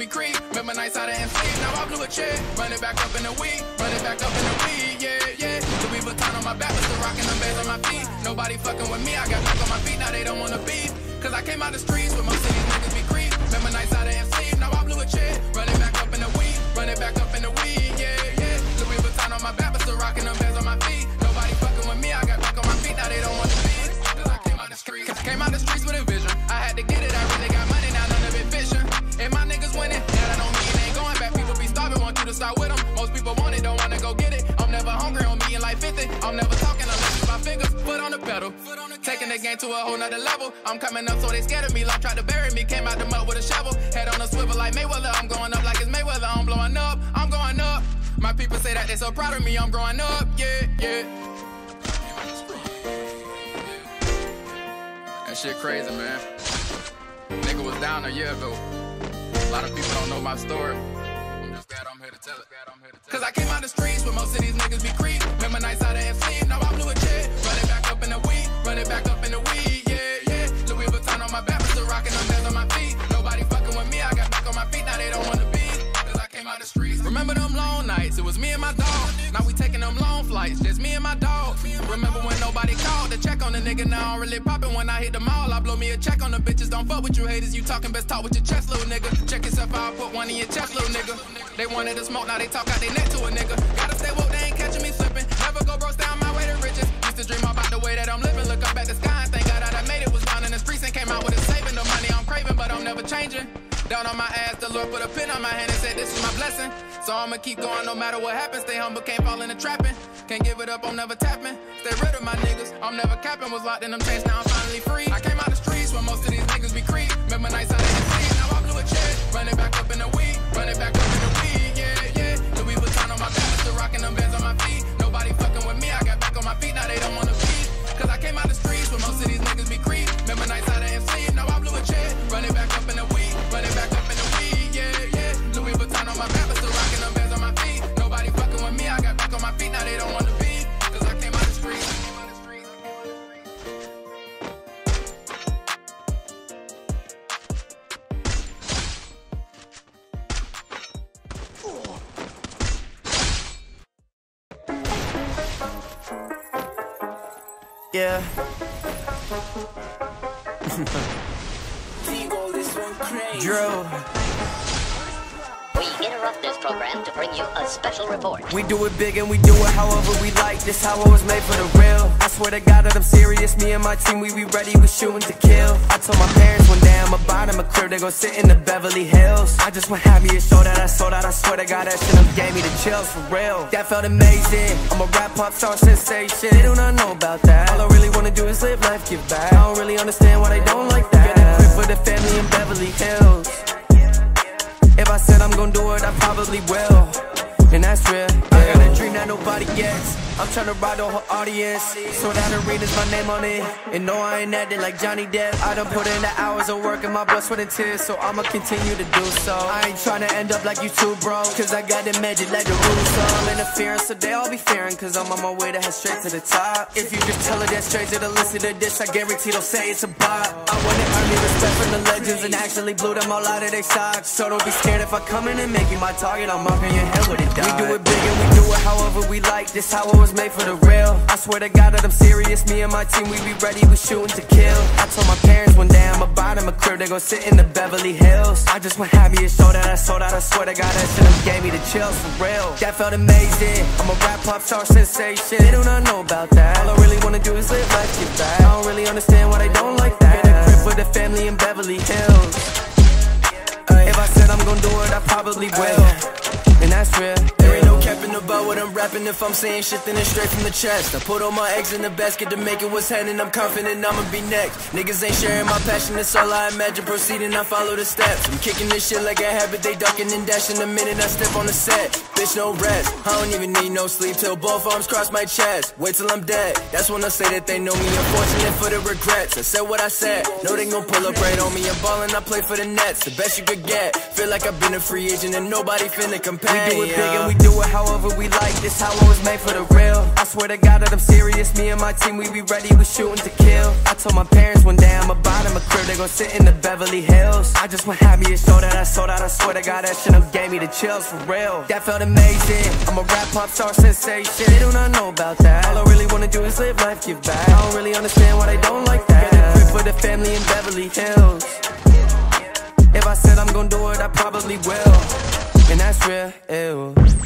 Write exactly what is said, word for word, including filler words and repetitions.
creep. Remember nights I didn't sleep, now I blew a check. Run it back up in the weed, run it back up in the weed, yeah, yeah. Louis Vuitton on my back, but still rocking them bands on my feet. Nobody fucking with me, I got back on my feet, now they don't wanna beef. Cause I came out the streets where most of these niggas be creep. Remember nights I didn't sleep, now I blew a check. Run it back up in the weed, run it back up in the weed, yeah, yeah. Louis Vuitton on my back, but still rocking them bands on my feet. Nobody fucking with me, I got back on my feet, now they don't wanna beef. Cause I came out the streets, Cause I came out the streets with a vision. I had to get it, I really got money, now none of it fishing. And my niggas winning, yeah, that don't mean they ain't going back. People be starving, want you to start with them. Most people want it, don't wanna go get it. I'm never hungry on me and like fifty. I'm never talking unless it's my fingers. Foot on the pedal, taking the game to a whole nother level. I'm coming up, so they scared of me. Like tried to bury me, came out the mud with a shovel. Head on a swivel like Mayweather. I'm going up like it's Mayweather. I'm blowing up, I'm going up. My people say that they so proud of me. I'm growing up, yeah, yeah. That shit crazy, man. Nigga was down a year ago. A lot of people don't know my story. I'm just glad I'm here to tell it. Cause I came out the streets where most of these niggas be creep. Remember nights I didn't sleep, now I blew a check. Run it back up in the weed, run it back up in the weed, yeah, yeah. Louis Vuitton on my back, but still rocking them bands on my feet. Nobody fucking with me, I got back on my feet, now they don't wanna be. Cause I came out the streets. Remember them long nights, it was me and my dog. Now we taking them long flights, just me and my dog. Remember when nobody called to check on the nigga, now I'm really popping. When I hit the mall, I blow me a check on the bitches. Don't fuck with you haters, you talking best talk with your chest, little nigga. Check yourself out, put one in your chest, little nigga. They wanted to smoke, now they talk out they neck to a nigga. Gotta stay woke, they ain't catching me slipping. Never go broke down my way to riches. Used to dream about the way that I'm living. Look up at the sky and thank God that I made it. Was down in the streets and came out with a saving. The money I'm craving, but I'm never changing. Down on my ass, the Lord put a pin on my hand and said this is my blessing. So I'ma keep going no matter what happens. Stay humble, can't fall into trapping. Can't give it up, I'm never tapping. Stay rid of my niggas, I'm never capping. Was locked in them chains, now I'm finally free. I came out the streets where most of these niggas be creep. Remember nights I didn't sleep, now I blew a check. Run it back up in the weed, run it back up in the weed, yeah, yeah. Louis Vuitton on my back, still rocking them bands on my feet. Nobody fucking with me, I got back on my feet, now they don't wanna be. Cause I came out the streets where most of these niggas be creep. Remember nights I didn't sleep, now I blew a check. Run it back up in the weed, run it back up in the weed, yeah, yeah. Louis Vuitton on my back, still rocking them bands on my feet. Nobody fucking with me, I got back on my feet, now they don't wanna be. Cause I came out the streets. Yeah. Drew. We interrupt this program to bring you a special report. We do it big and we do it however we like. This how I was made for the real. I swear to God that I'm serious. Me and my team, we be ready, we shooting to kill. I told my parents one day I'ma buy them a crib. They gon' sit in the Beverly Hills. I just went happy to show that I sold out. I swear to God that shit up gave me the chills for real. That felt amazing. I'm a rap pop star sensation. They do not know about that. All I really wanna do is live life, give back. I don't really understand why they don't like that. Get a crib for the family in Beverly Hills. If I said I'm gon' do it, I probably will. And that's real. I got a dream that nobody gets. I'm tryna ride the whole audience, so that arena's my name on it. And no, I ain't acting like Johnny Depp. I done put in the hours of work and my blood, sweat and tears, so I'ma continue to do so. I ain't tryna end up like you too, bro, cause I got the magic like the rules. So I'm interfering, so they all be fearing, cause I'm on my way to head straight to the top. If you just tell her that straight to the listen to this, I guarantee they'll say it's a bop. I wanna earn me respect from the legends and actually blew them all out of their socks. So don't be scared if I come in and make you my target. I'm marking your head with a dot. We do it big and we do it however we like. This how I was made for the real. I swear to God that I'm serious. Me and my team, we be ready, we shooting to kill. I told my parents one day I'ma buy them a crib. They gon' sit in the Beverly Hills. I just went happy to show that I sold out. I swear to God that shit up gave me the chills for real. That felt amazing. I'm a rap pop star sensation. They do not know about that. All I really wanna do is live life, give back. I don't really understand why they don't like that. Get a crib for the family in Beverly Hills. If I said I'm gon' do it, I probably will. And that's real. There ain't no capping about what I'm rapping. If I'm saying shit, then it's straight from the chest. I put all my eggs in the basket to make it what's happening. I'm confident I'ma be next. Niggas ain't sharing my passion, that's all I imagine. Proceeding, I follow the steps. I'm kicking this shit like a habit. They ducking and dashing the minute I step on the set. Bitch, no rest. I don't even need no sleep till both arms cross my chest. Wait till I'm dead. That's when I say that they know me. Unfortunate for the regrets. I said what I said. Know they gon' pull up right on me. I'm ballin', I play for the Nets. The best you could get. Feel like I've been a free agent and nobody finna compare. We do it big and we do it however however we like this, how I was made for the real. I swear to God that I'm serious, me and my team, we be ready, we shooting to kill. I told my parents one day I'ma buy them a crib, they gon' sit in the Beverly Hills. I just want happy to show that I sold out, I swear to God that shit up gave me the chills for real. That felt amazing, I'm a rap pop star sensation. They do not know about that, all I really wanna do is live life, give back. I don't really understand why they don't like that. Get a crib for the family in Beverly Hills. If I said I'm gon' do it, I probably will, and that's real.